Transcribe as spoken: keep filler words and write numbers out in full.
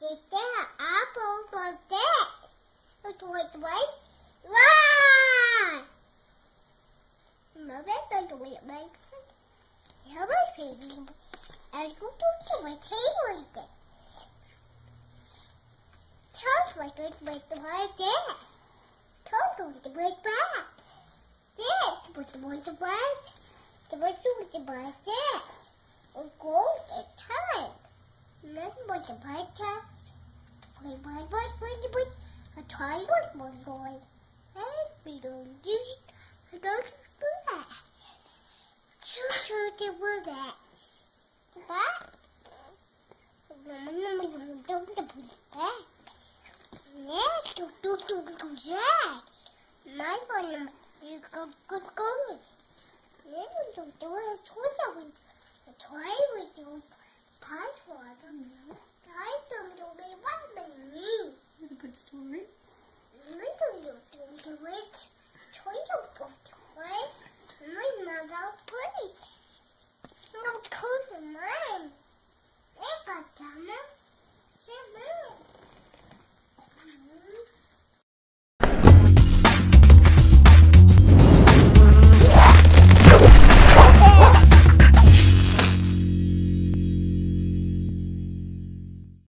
Get that apple for that. Wait, wait, wait. Run! Mother, don't wait, wait. Help us, baby. I go to my table with it. Tell us what was with the right there. Tell us what was back. This was the one to right. The one to the right there. Or go at time. Nothing was the right time. Wait, wait, wait, wait, wait. A time was going. Hey, we don't use I don't do that. Sure, sure, they were that. That? Don't do that. Yeah, do, do, do, do that. My one, you go, go, go. Never don't do it. It's what we, the toy we do. Pie for them.